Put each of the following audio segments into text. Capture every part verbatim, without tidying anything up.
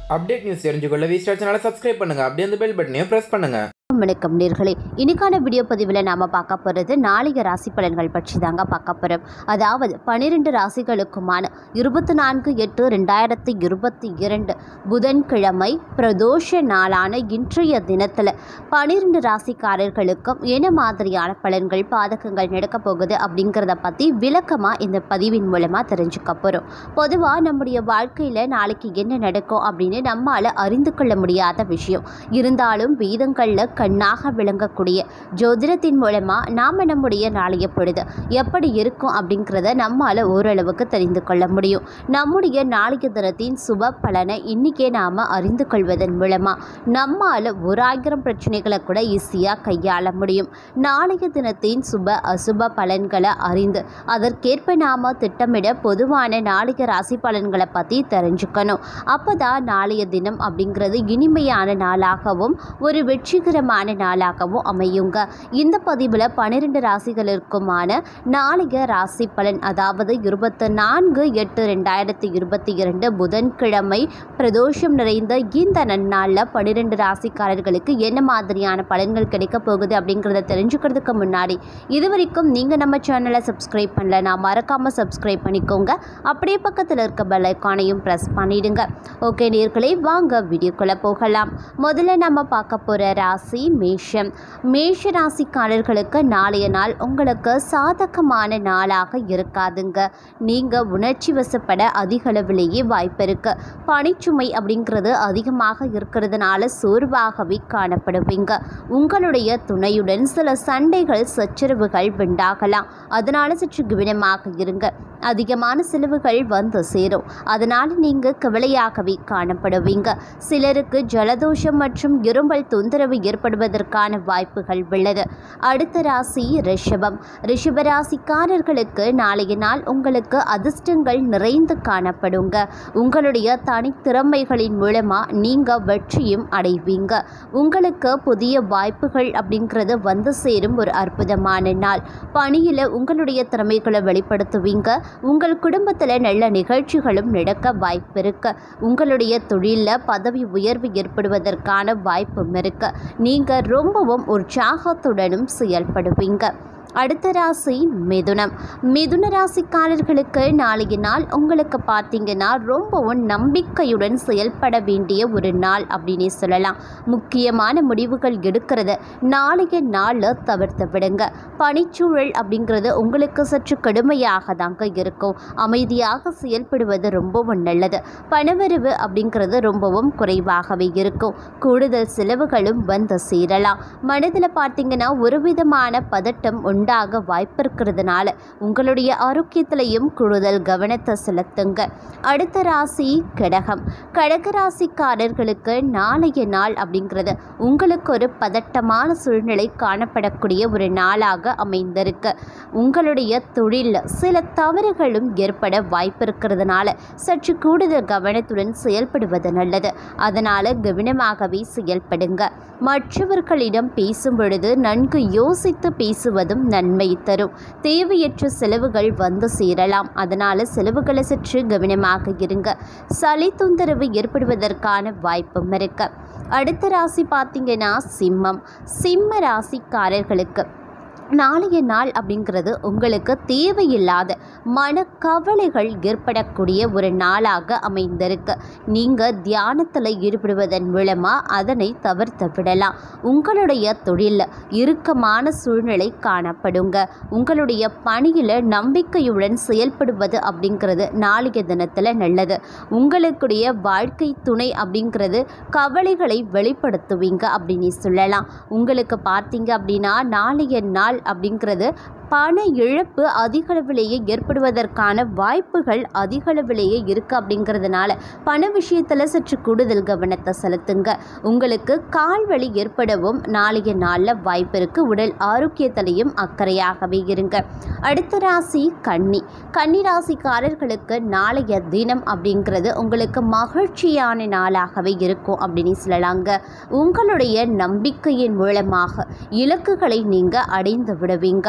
Update news தெரிஞ்சுக்கொள்ள V star சேனலை subscribe பண்ணுங்க. அப்படியே அந்த பெல் பட்டனையும் பிரஸ் பண்ணுங்க. வணக்கம் நேர்களே, இன்னைக்கான வீடியோ பதிவில் நாம் பார்க்க போகிறது நாளைய ராசி பலன்கள் பற்றி தாங்க பார்க்க போகிறோம். அதாவது பன்னிரெண்டு ராசிகளுக்குமான இருபத்தி நான்கு எட்டு ரெண்டாயிரத்தி இருபத்தி இரண்டு புதன்கிழமை பிரதோஷ நாளான இன்றைய தினத்தில் பன்னிரெண்டு ராசிக்காரர்களுக்கும் என்ன மாதிரியான பலன்கள் பாதகங்கள் நடக்க போகுது அப்படிங்கிறத பற்றி விளக்கமாக இந்த பதிவின் மூலமாக தெரிஞ்சுக்க போகிறோம். பொதுவாக நம்முடைய வாழ்க்கையில் நாளைக்கு என்ன நடக்கும் அப்படின்னு நம்மால் அறிந்து கொள்ள முடியாத விஷயம் இருந்தாலும் வேதங்களில் கண்ணாக விளங்கக்கூடிய ஜோதிடத்தின் மூலமாக நாம் நம்முடைய நாளைய பொழுது எப்படி இருக்கும் அப்படிங்கிறத நம்மால் ஓரளவுக்கு தெரிந்து கொள்ள முடியும். நம்முடைய நாளைய தினத்தின் சுப பலனை இன்றைக்கே நாம் அறிந்து கொள்வதன் மூலமாக நம்மால் ஒரு ஆயிரம் பிரச்சனைகளை கூட ஈஸியாக கையாள முடியும். நாளைய தினத்தின் சுப அசுப பலன்களை அறிந்து அதற்கேற்ப நாம் திட்டமிட பொதுவான நாளைய ராசி பலன்களை பற்றி தெரிஞ்சுக்கணும். அப்போ தான் நாளைய தினம் அப்படிங்கிறது இனிமையான நாளாகவும் ஒரு வெற்றிகரமான நாளாகவும் அமையுங்க. இந்த பதிவில் பன்னிரெண்டு ராசிகளுக்குமான நாளைய ராசி பலன், அதாவது இருபத்தி நான்கு எட்டு ரெண்டாயிரத்தி இருபத்தி இரண்டு புதன்கிழமை பிரதோஷம் நிறைந்த இந்த நன்னாளில் பன்னிரெண்டு ராசிக்காரர்களுக்கு என்ன மாதிரியான பலன்கள் கிடைக்க போகுது அப்படிங்கிறத தெரிஞ்சுக்கிறதுக்கு முன்னாடி இதுவரைக்கும் நீங்கள் நம்ம சேனலை சப்ஸ்கிரைப் பண்ணலனா மறக்காமல் சப்ஸ்கிரைப் பண்ணிக்கோங்க. அப்படியே பக்கத்தில் இருக்க பெல் ஐகானையும் ப்ரெஸ் பண்ணிடுங்க. ஓகே நேர்களே, வாங்க வீடியோக்குள்ளே போகலாம். முதல்ல நம்ம பார்க்க போகிற ராசி மேஷம். மேஷ ராசிக்காரர்களுக்கு நாளைய நாள் உங்களுக்கு சாதகமான நாளாக இருக்காதுங்க. நீங்கள் உணர்ச்சி வசப்பட அதிக அளவிலேயே வாய்ப்பு இருக்கு. பணிச்சுமை அப்படிங்கிறது அதிகமாக இருக்கிறதுனால சோர்வாகவே காணப்படுவீங்க. உங்களுடைய துணையுடன் சில சண்டைகள் சச்சரவுகள் உண்டாகலாம். அதனால சற்று கவனமாக இருங்க. அதிகமான செலவுகள் வந்து சேரும். அதனால் நீங்கள் கவலையாகவே காணப்படுவீங்க. சிலருக்கு ஜலதோஷம் மற்றும் இருமல் தொந்தரவு ஏற்படுவதற்கான வாய்ப்புகள் உள்ளது. அடுத்த ராசி ரிஷபம். ரிஷபராசிக்காரர்களுக்கு நாளைய நாள் உங்களுக்கு அதிர்ஷ்டங்கள் நிறைந்து காணப்படுங்க. உங்களுடைய தனித்திறமைகளின் மூலமாக நீங்கள் வெற்றியும் அடைவீங்க. உங்களுக்கு புதிய வாய்ப்புகள் அப்படிங்கிறது வந்து சேரும் ஒரு அற்புதமான நாள். பணியில் உங்களுடைய திறமைகளை வெளிப்படுத்துவீங்க. உங்கள் குடும்பத்தில் நல்ல நிகழ்ச்சிகளும் நடக்க வாய்ப்பு இருக்கு. உங்களுடைய தொழிலில் பதவி உயர்வு ஏற்படுவதற்கான வாய்ப்பும் இருக்கு. நீங்கள் ரொம்பவும் உற்சாகத்துடனும் செயல்படுவீங்க. அடுத்த ராசி மிதுனம். மிதுன ராசிக்காரர்களுக்கு நாளைய நாள் உங்களுக்கு பார்த்தீங்கன்னா ரொம்பவும் நம்பிக்கையுடன் செயல்பட வேண்டிய ஒரு நாள் அப்படின்னே சொல்லலாம். முக்கியமான முடிவுகள் எடுக்கிறத நாளைய நாளில் தவிர்த்து விடுங்க. பணிச்சூழல் அப்படிங்கிறது உங்களுக்கு சற்று கடுமையாக தாங்க இருக்கும். அமைதியாக செயல்படுவது ரொம்பவும் நல்லது. பணவரவு அப்படிங்கிறது ரொம்பவும் குறைவாகவே இருக்கும். கூடுதல் செலவுகளும் வந்து சேரலாம். மனதில் பார்த்தீங்கன்னா ஒரு விதமான பதட்டம் உண்டாக வாய்ப்பு இருக்கிறதுனால உங்களுடைய ஆரோக்கியத்திலையும் கூடுதல் கவனத்தை செலுத்துங்க. அடுத்த ராசி கடகம். கடக ராசிக்காரர்களுக்கு நாளைய நாள் அப்படிங்கிறது உங்களுக்கு ஒரு பதட்டமான சூழ்நிலை காணப்படக்கூடிய ஒரு நாளாக அமைந்திருக்கு. உங்களுடைய தொழிலில் சில தவறுகளும் ஏற்பட வாய்ப்பு இருக்கிறதுனால சற்று கூடுதல் கவனத்துடன் செயல்படுவது நல்லது. அதனால் கவனமாகவே செயல்படுங்க. மற்றவர்களிடம் பேசும் பொழுது நன்கு யோசித்து பேசுவதும் நன்மை தரும். தேவையற்ற செலவுகள் வந்து சேரலாம். அதனால் செலவுகளை சற்று கவனமாக இருங்க. சளி தொந்தரவு ஏற்படுவதற்கான வாய்ப்பும் இருக்கு. அடுத்த ராசி பார்த்தீங்கன்னா சிம்மம். சிம்ம ராசிக்காரர்களுக்கு நாளைய நாள் அப்படிங்கிறது உங்களுக்கு தேவையில்லாத மனக்கவலைகள் ஏற்படக்கூடிய ஒரு நாளாக அமைந்திருக்கு. நீங்கள் தியானத்தில் ஈடுபடுவதன் மூலமாக அதனை தவிர்த்து விடலாம். உங்களுடைய தொழிலில் இறுக்கமான சூழ்நிலை காணப்படுங்க. உங்களுடைய பணியில் நம்பிக்கையுடன் செயல்படுவது அப்படிங்கிறது நாளைய தினத்தில் நல்லது. உங்களுடைய வாழ்க்கை துணை அப்படிங்கிறது கவலைகளை வெளிப்படுத்துவீங்க அப்படின்னு சொல்லலாம். உங்களுக்கு பார்த்தீங்க அப்படின்னா நாளைய நாள் அப்படிங்கிறது பண இழப்பு அதிகளவிலேயே ஏற்படுவதற்கான வாய்ப்புகள் அதிகளவிலேயே இருக்குது. அப்படிங்கிறதுனால பண விஷயத்தில் சற்று கூடுதல் கவனத்தை செலுத்துங்க. உங்களுக்கு கால்வலி ஏற்படவும் நாளைய நாளில் வாய்ப்பு இருக்குது. உடல் ஆரோக்கியத்திலையும் அக்கறையாகவே இருங்க. அடுத்த ராசி கன்னி. கன்னி ராசிக்காரர்களுக்கு நாளைய தினம் அப்படிங்கிறது உங்களுக்கு மகிழ்ச்சியான நாளாகவே இருக்கும் அப்படின்னு சொல்லலாங்க. உங்களுடைய நம்பிக்கையின் மூலமாக இலக்குகளை நீங்கள் அடைந்து விடுவீங்க.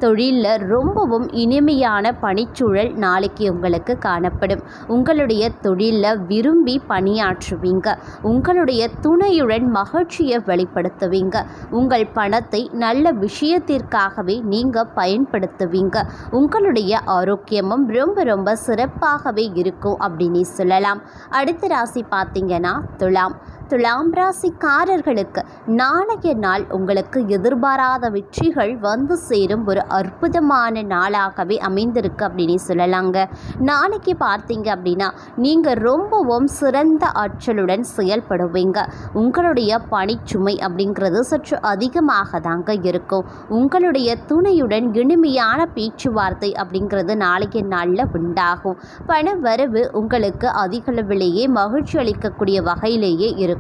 தொழிலில் ரொம்பவும் இனிமையான பணிச்சூழல் நாளைக்கு உங்களுக்கு காணப்படும். உங்களுடைய தொழிலில் விரும்பி பணியாற்றுவீங்க. உங்களுடைய துணையுடன் மகிழ்ச்சியை வெளிப்படுத்துவீங்க. உங்கள் பணத்தை நல்ல விஷயத்திற்காகவே நீங்கள் பயன்படுத்துவீங்க. உங்களுடைய ஆரோக்கியமும் ரொம்ப ரொம்ப சிறப்பாகவே இருக்கும் அப்படின்னு சொல்லலாம். அடுத்த ராசி பார்த்தீங்கன்னா துலாம். துலாம் ராசிக்காரர்களுக்கு நாளைய நாள் உங்களுக்கு எதிர்பாராத வெற்றிகள் வந்து சேரும் ஒரு அற்புதமான நாளாகவே அமைந்திருக்கு அப்படின்னு சொல்லலாங்க. நாளைக்கு பார்த்தீங்க அப்படின்னா நீங்கள் ரொம்பவும் சிறந்த ஆற்றலுடன் செயல்படுவீங்க. உங்களுடைய பணிச்சுமை அப்படிங்கிறது சற்று அதிகமாக தாங்க இருக்கும். உங்களுடைய துணையுடன் இனிமையான பேச்சுவார்த்தை அப்படிங்கிறது நாளைய நாளில் உண்டாகும். பண வரவு உங்களுக்கு அதிகளவிலேயே மகிழ்ச்சி அளிக்கக்கூடிய வகையிலேயே இருக்கும்.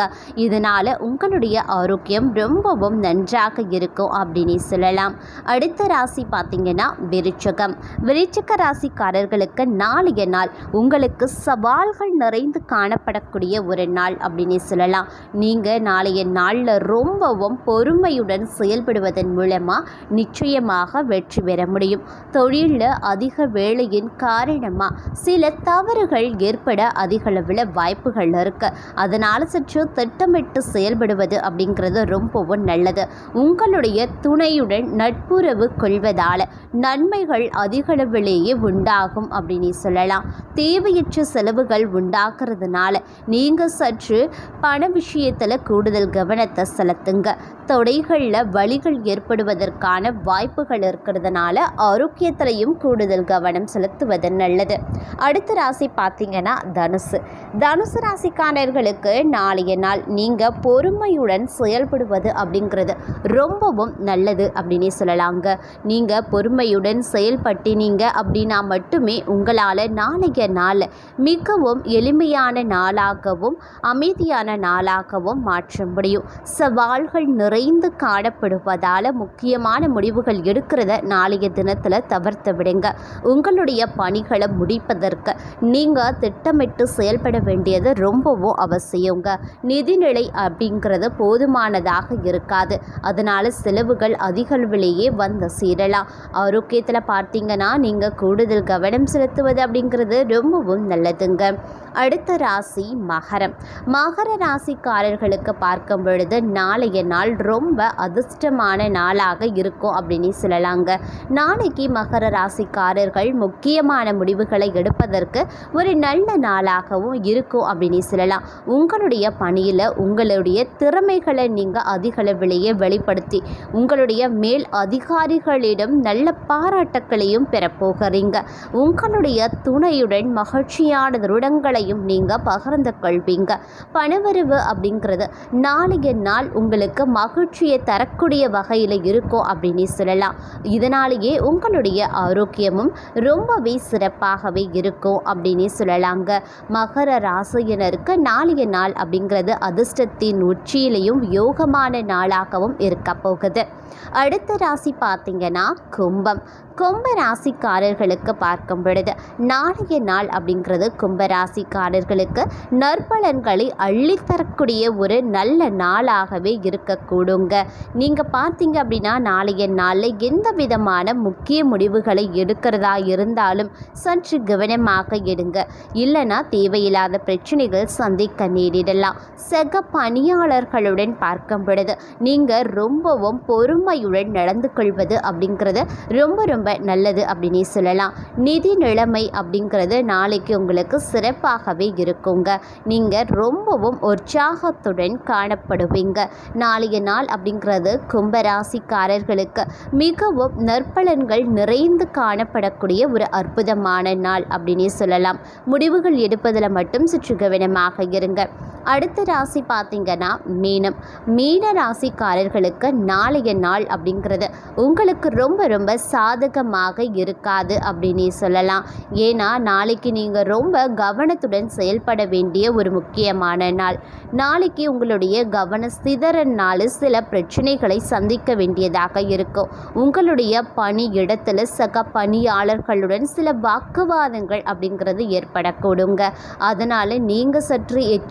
இதனால உங்களுடைய ஆரோக்கியம் ரொம்பவும் நன்றாக இருக்கும் அப்படின்னு சொல்லலாம். அடுத்த ராசி பார்த்தீங்கன்னா விருச்சிகம். விருச்சிக ராசிக்காரர்களுக்கு நாளைய நாள் உங்களுக்கு சவால்கள் நிறைந்து காணப்படக்கூடிய ஒரு நாள் அப்படின்னு சொல்லலாம். நீங்கள் நாளைய நாளில் ரொம்பவும் பொறுமையுடன் செயல்படுவதன் மூலமாக நிச்சயமாக வெற்றி பெற முடியும். தொழிலில் அதிக வேலையின் காரணமாக சில தவறுகள் ஏற்பட அதிகளவில் வாய்ப்புகள் இருக்கு. அதனால் சற்று திட்டமிட்டு செயல்படுவது அப்படிங்கிறது ரொம்பவும் நல்லது. உங்களுடைய துணையுடன் நட்புறவு கொள்வதால் நன்மைகள் அதிகளவிலேயே உண்டாகும் அப்படின்னு சொல்லலாம். தேவையற்ற செலவுகள் உண்டாக்குறதுனால நீங்கள் சற்று பண விஷயத்தில் கூடுதல் கவனத்தை செலுத்துங்க. தொடைகளில் வலிகள் ஏற்படுவதற்கான வாய்ப்புகள் இருக்கிறதுனால ஆரோக்கியத்திலையும் கூடுதல் கவனம் செலுத்துவது நல்லது. அடுத்த ராசி பார்த்தீங்கன்னா தனுசு. தனுசு ராசிக்காரர்களுக்கு நாளைய நாள் நீங்கள் பொறுமையுடன் செயல்படுவது அப்படிங்கிறது ரொம்பவும் நல்லது அப்படின்னே சொல்லலாங்க. நீங்கள் பொறுமையுடன் செயல்பட்டினீங்க அப்படின்னா மட்டுமே உங்களால் நாளைய நாள் மிகவும் எளிமையான நாளாகவும் அமைதியான நாளாகவும் மாற்ற முடியும். சவால்கள் நிறைந்து காணப்படுவதால் முக்கியமான முடிவுகள் எடுக்கிறத நாளைய தினத்தில் தவிர்த்து விடுங்க. உங்களுடைய பணிகளை முடிப்பதற்கு நீங்கள் திட்டமிட்டு செயல்பட வேண்டியது ரொம்பவும் அவசியங்க. நிதிநிலை அப்படிங்கிறது போதுமானதாக இருக்காது. அதனால் செலவுகள் அதிகளவிலேயே வந்து சேரலாம். ஆரோக்கியத்தில் பார்த்தீங்கன்னா நீங்கள் கூடுதல் கவனம் செலுத்துவது அப்படிங்கிறது ரொம்பவும் நல்லதுங்க. அடுத்த ராசி மகரம். மகர ராசிக்காரர்களுக்கு பார்க்கும் பொழுது நாளைய நாள் ரொம்ப அதிர்ஷ்டமான நாளாக இருக்கும் அப்படின்னு சொல்லலாங்க. நாளைக்கு மகர ராசிக்காரர்கள் முக்கியமான முடிவுகளை எடுப்பதற்கு ஒரு நல்ல நாளாகவும் இருக்கும் அப்படின்னு சொல்லலாம். உங்களுடைய பணியில் உங்களுடைய திறமைகளை நீங்கள் அதிகளவிலேயே வெளிப்படுத்தி உங்களுடைய மேல் அதிகாரிகளிடம் நல்ல பாராட்டுக்களையும் பெறப்போகிறீங்க. உங்களுடைய துணையுடன் மகிழ்ச்சியான தருணங்களை நீங்கள் பகிர்ந்து கொள்வீங்க. பணவரவு அப்படிங்கிறது நாளைய நாள் உங்களுக்கு மகிழ்ச்சியை தரக்கூடிய வகையில் இருக்கும் அப்படின்னு சொல்லலாம். இதனாலேயே உங்களுடைய ஆரோக்கியமும் ரொம்பவே சிறப்பாகவே இருக்கும் அப்படின்னு சொல்லலாங்க. மகர ராசியினருக்கு நாளைய நாள் அப்படிங்கிறது அதிர்ஷ்டத்தின் உச்சியிலையும் யோகமான நாளாகவும் இருக்க போகுது. அடுத்த ராசி பார்த்தீங்கன்னா கும்பம். கும்ப ராசிக்காரர்களுக்கு பார்க்கும் பொழுது நாளைய நாள் அப்படிங்கிறது கும்ப ராசிக்காரர்களுக்கு நற்பலன்களை அள்ளித்தரக்கூடிய ஒரு நல்ல நாளாகவே இருக்கக்கூடுங்க. நீங்கள் பார்த்தீங்க அப்படின்னா நாளைய நாளில் எந்த விதமான முக்கிய முடிவுகளை எடுக்கிறதா இருந்தாலும் சற்று கவனமாக எடுங்க. இல்லைன்னா தேவையில்லாத பிரச்சனைகள் சந்திக்க நேரிடலாம். சக பணியாளர்களுடன் பார்க்கும் பொழுது நீங்கள் ரொம்பவும் பொறுமையுடன் நடந்து கொள்வது அப்படிங்கிறது ரொம்ப ரொம்ப நல்லது அப்படின்னே சொல்லலாம். நிதி நிலைமை அப்படிங்கிறது நாளைக்கு உங்களுக்கு சிறப்பாகவே இருக்குங்க. நீங்கள் ரொம்பவும் உற்சாகத்துடன் காணப்படுவீங்க. நாளைய நாள் அப்படிங்கிறது கும்பராசிக்காரர்களுக்கு மிகவும் நற்பலன்கள் நிறைந்து காணப்படக்கூடிய ஒரு அற்புதமான நாள் அப்படின்னே சொல்லலாம். முடிவுகள் எடுப்பதில் மட்டும் சற்று கவனமாக இருங்க. அடுத்த ராசி பார்த்தீங்கன்னா மீனம். மீன ராசிக்காரர்களுக்கு நாளைய நாள் அப்படிங்கிறது உங்களுக்கு ரொம்ப ரொம்ப சாதகமாக இருக்காது அப்படின்னே சொல்லலாம். ஏன்னா நாளைக்கு நீங்கள் ரொம்ப கவனத்துடன் செயல்பட வேண்டிய ஒரு முக்கியமான நாள். நாளைக்கு உங்களுடைய கவன சிதறனால சில பிரச்சனைகளை சந்திக்க வேண்டியதாக இருக்கும். உங்களுடைய பணி இடத்துல சக பணியாளர்களுடன் சில வாக்குவாதங்கள் அப்படிங்கிறது ஏற்படக்கூடுங்க. அதனால் நீங்கள் சற்று எச்சரிக்கை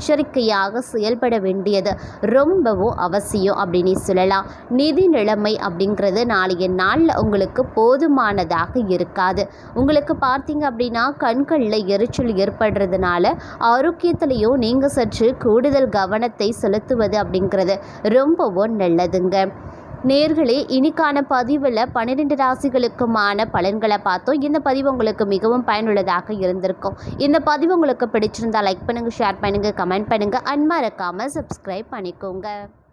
முன்னெச்சரிக்கையாக செயல்பட வேண்டியது ரொம்பவும் அவசியம் அப்படின்னு சொல்லலாம். நிதி நிலைமை அப்படிங்கிறது நாளைய நாளில் உங்களுக்கு போதுமானதாக இருக்காது. உங்களுக்கு பார்த்தீங்க அப்படின்னா கண்களில் எரிச்சல் ஏற்படுறதுனால ஆரோக்கியத்திலையும் நீங்கள் சற்று கூடுதல் கவனத்தை செலுத்துவது அப்படிங்கிறது ரொம்பவும் நல்லதுங்க. நேர்களே, இன்னைக்கான பதிவில் பன்னிரெண்டு ராசிகளுக்குமான பலன்களை பார்த்தோம். இந்த பதிவு உங்களுக்கு மிகவும் பயனுள்ளதாக இருந்திருக்கும். இந்த பதிவு உங்களுக்கு பிடிச்சிருந்தால் லைக் பண்ணுங்கள், ஷேர் பண்ணுங்கள், கமெண்ட் பண்ணுங்கள், அண்ட் மறக்காமல் சப்ஸ்கிரைப் பண்ணிக்கோங்க.